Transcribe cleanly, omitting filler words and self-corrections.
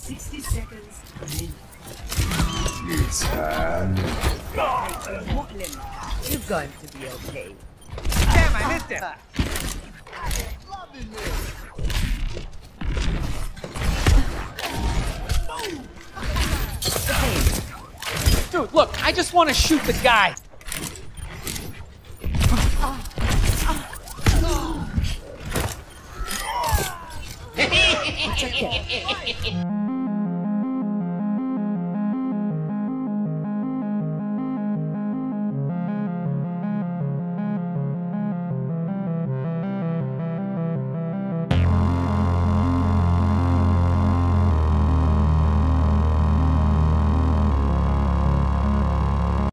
60 seconds. You're going to be okay. Damn, I missed him! Dude, look, I just want to shoot the guy. It's okay.